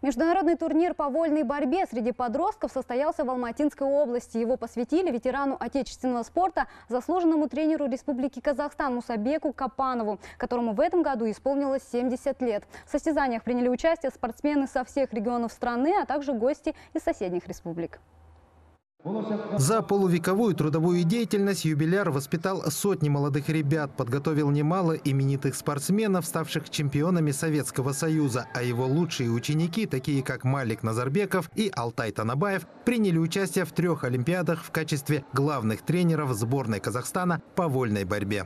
Международный турнир по вольной борьбе среди подростков состоялся в Алматинской области. Его посвятили ветерану отечественного спорта, заслуженному тренеру Республики Казахстан Мусабеку Капанову, которому в этом году исполнилось 70 лет. В состязаниях приняли участие спортсмены со всех регионов страны, а также гости из соседних республик. За полувековую трудовую деятельность юбиляр воспитал сотни молодых ребят, подготовил немало именитых спортсменов, ставших чемпионами Советского Союза, а его лучшие ученики, такие как Малик Назарбеков и Алтай Танабаев, приняли участие в 3 олимпиадах в качестве главных тренеров сборной Казахстана по вольной борьбе.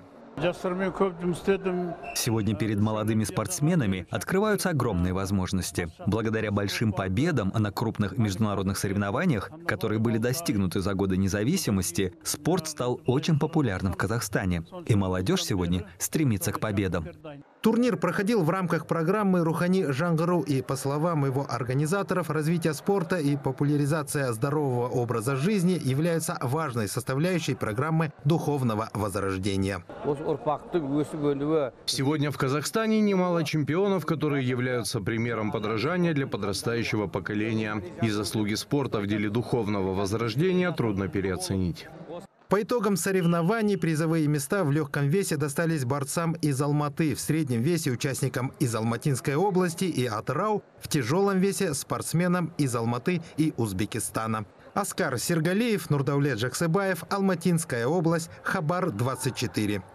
Сегодня перед молодыми спортсменами открываются огромные возможности. Благодаря большим победам на крупных международных соревнованиях, которые были достигнуты за годы независимости, спорт стал очень популярным в Казахстане. И молодежь сегодня стремится к победам. Турнир проходил в рамках программы «Рухани Жаңғыру», и, по словам его организаторов, развитие спорта и популяризация здорового образа жизни являются важной составляющей программы духовного возрождения. Сегодня в Казахстане немало чемпионов, которые являются примером подражания для подрастающего поколения. И заслуги спорта в деле духовного возрождения трудно переоценить. По итогам соревнований призовые места в легком весе достались борцам из Алматы, в среднем весе участникам из Алматинской области и Атырау, в тяжелом весе спортсменам из Алматы и Узбекистана. Аскар Сергалеев, Нурдаулет Жаксыбаев, Алматинская область, Хабар 24.